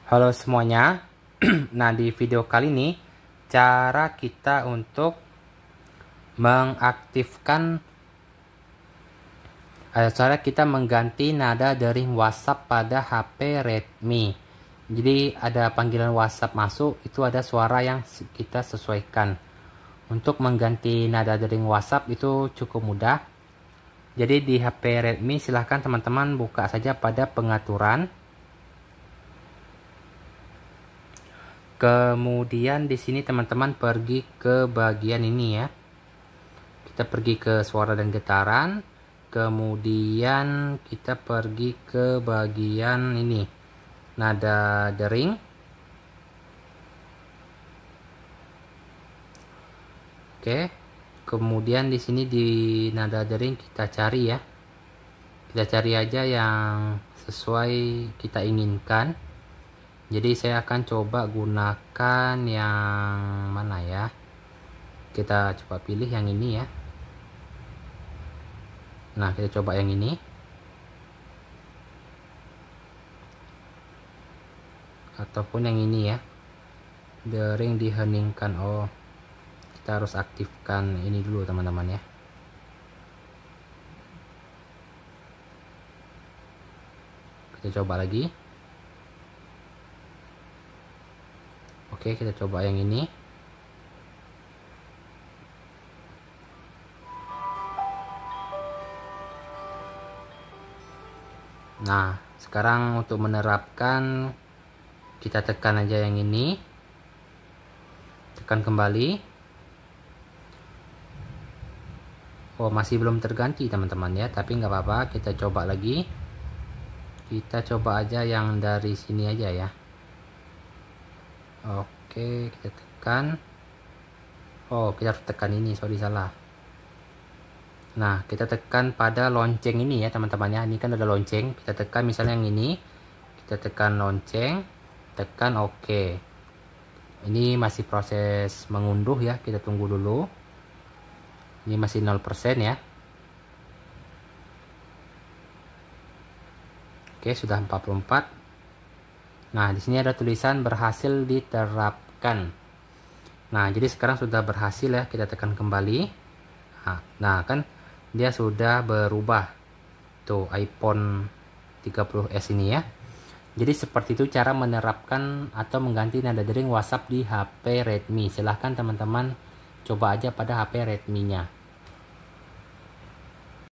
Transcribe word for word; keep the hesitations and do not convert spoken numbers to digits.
Halo semuanya. Nah, di video kali ini cara kita untuk mengaktifkan eh, cara kita mengganti nada dering WhatsApp pada H P Redmi. Jadi ada panggilan WhatsApp masuk, itu ada suara yang kita sesuaikan. Untuk mengganti nada dering WhatsApp itu cukup mudah. Jadi di H P Redmi silahkan teman-teman buka saja pada pengaturan. Kemudian di sini teman-teman pergi ke bagian ini ya. Kita pergi ke suara dan getaran. Kemudian kita pergi ke bagian ini. Nada dering. Oke. Kemudian di sini di nada dering kita cari ya. Kita cari aja yang sesuai kita inginkan. Jadi saya akan coba gunakan yang mana ya. Kita coba pilih yang ini ya. Nah, kita coba yang ini. Ataupun yang ini ya. Dering diheningkan. Oh, kita harus aktifkan ini dulu teman-teman ya. Kita coba lagi. Oke, kita coba yang ini. Nah, sekarang untuk menerapkan kita tekan aja yang ini. Tekan kembali. Oh, masih belum terganti teman-teman ya, tapi nggak apa-apa, kita coba lagi. Kita coba aja yang dari sini aja ya. Oke, kita tekan. Oh, kita harus tekan ini, sorry salah. Nah, kita tekan pada lonceng ini ya teman-teman ya. Ini kan ada lonceng. Kita tekan misalnya yang ini. Kita tekan lonceng. Tekan oke. Ini masih proses mengunduh ya. Kita tunggu dulu. Ini masih nol persen ya. Oke, sudah empat puluh empat. Nah, di sini ada tulisan berhasil diterapkan. Nah, jadi sekarang sudah berhasil ya. Kita tekan kembali. Nah, nah kan dia sudah berubah. Tuh, iPhone tiga puluh S ini ya. Jadi seperti itu cara menerapkan atau mengganti nada dering WhatsApp di H P Redmi. Silahkan teman-teman coba aja pada H P Redmi-nya.